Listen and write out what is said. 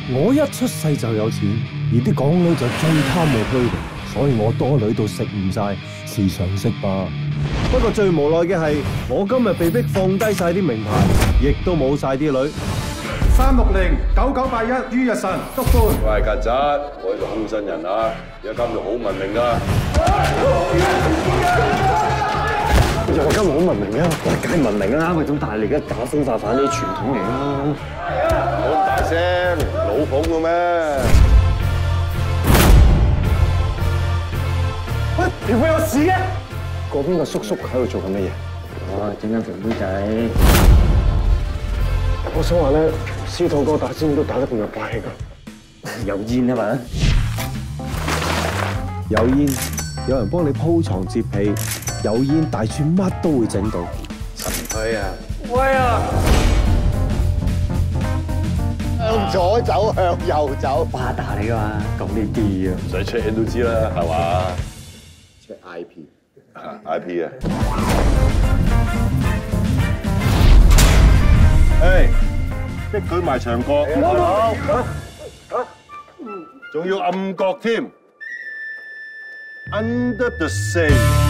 我一出世就有錢，而啲港女就最貪慕虛榮，所以我多女到食唔晒，是常識吧。不過最無奈嘅係，我今日被逼放低晒啲名牌，亦都冇晒啲女。3609981於日神督官。 我係曱甴，我係個空身人啊！而家監獄好文明㗎。 我今日好文明啊！梗係文明啦，喂，咁但係你而家打風化反啲傳統嚟啦。 冇咁大聲，老捧嘅咩？ 喂，點會有事嘅？嗰邊個叔叔喺度做緊乜嘢？哇，整緊條妹仔。我想話咧，司徒哥打尖都打得咁有霸氣㗎。有煙啊嘛？ 有煙，有人幫你鋪床摺被。有煙大串乜都會整到。 神推啊！ 喂啊！ 向左走，向右走。 巴打嚟㗎嘛，講呢啲啊， 唔使 check in 都知啦，係嘛 check ？IP 啊！誒，逼佢埋牆角，仲要暗角添 ，Under the sea。